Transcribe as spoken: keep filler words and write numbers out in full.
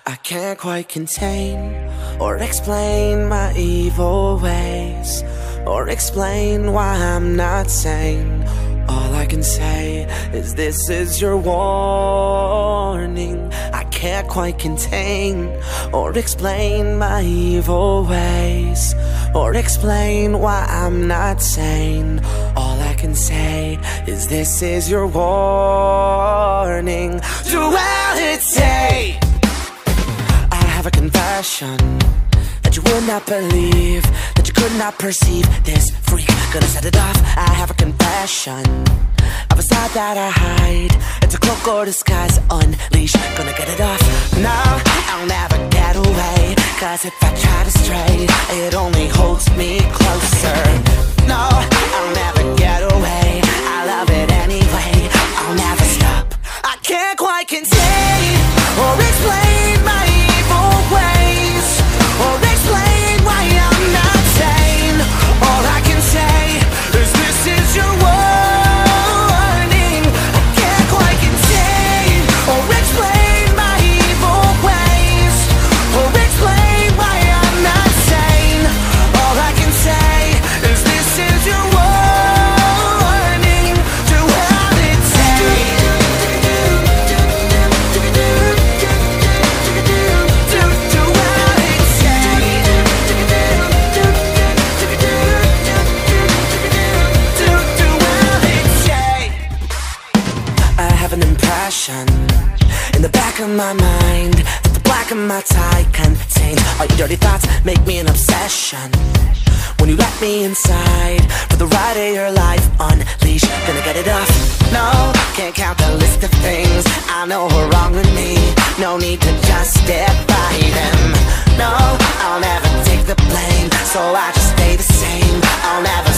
I can't quite contain or explain my evil ways, or explain why I'm not sane. All I can say is this is your warning. I can't quite contain or explain my evil ways, or explain why I'm not sane. All I can say is this is your warning. Duality. I have a confession that you would not believe, that you could not perceive. This freak gonna set it off. I have a confession of a side that I hide. It's a cloak or disguise, unleash, gonna get it off. No, I'll never get away, cause if I try to stray, it only holds me closer. No, I'll never get away, I love it anyway, I'll never stop. I can't quite contain or explain my evil ways, or explain why I'm not sane. All I can say is this is your warning. I can't quite contain or explain my evil ways, or explain why I'm not sane. All I can say is this is your warning. Duality. In the back of my mind that the black of my tie contains all your dirty thoughts, make me an obsession. When you let me inside for the ride of your life, unleash, gonna get it off. No, can't count the list of things I know are wrong with me. No need to justify them. No, I'll never take the blame, so I just stay the same. I'll never